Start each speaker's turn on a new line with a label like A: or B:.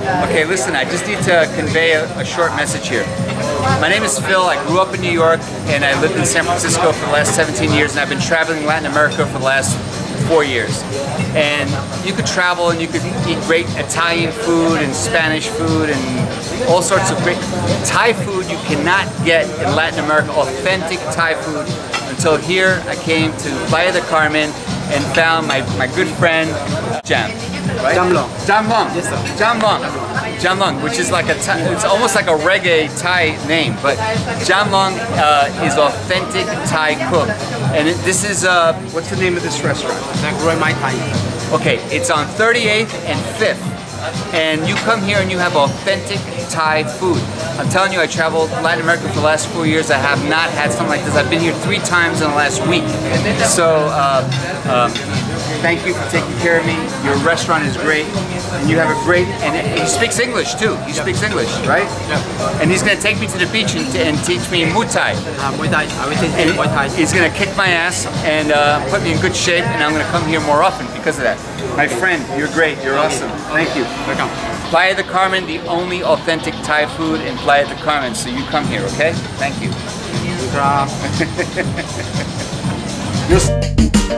A: Okay, listen, I just need to convey a short message here. My name is Phil. I grew up in New York and I lived in San Francisco for the last 17 years, and I've been traveling Latin America for the last 4 years. And you could travel and you could eat great Italian food and Spanish food and all sorts of great Thai food you cannot get in Latin America, authentic Thai food, until here I came to Playa del Carmen and found my good friend Jam. Right?
B: Jamlong.
A: Jamlong.
B: Yes, sir.
A: Jamlong. Jamlong, which is like it's almost like a reggae Thai name, but Jamlong is authentic Thai cook. And this is, what's the name of this restaurant?
B: Giuay Maai.
A: Okay, it's on 38th and 5th. And you come here and you have authentic Thai food. I'm telling you, I traveled Latin America for the last 4 years. I have not had something like this. I've been here 3 times in the last week. So, thank you for taking care of me. Your restaurant is great. And you have a great, and he speaks English too. He speaks English, right?
B: Yeah.
A: And he's going to take me to the beach and teach me Muay Thai.
B: Muay Thai. I will teach you Muay Thai.
A: He's going to kick my ass and put me in good shape, and I'm going to come here more often because of that. My friend, you're great. You're awesome. Thank you.
B: Welcome.
A: Playa del Carmen, the only authentic Thai food in Playa del Carmen. So you come here, okay? Thank you.
B: Yes.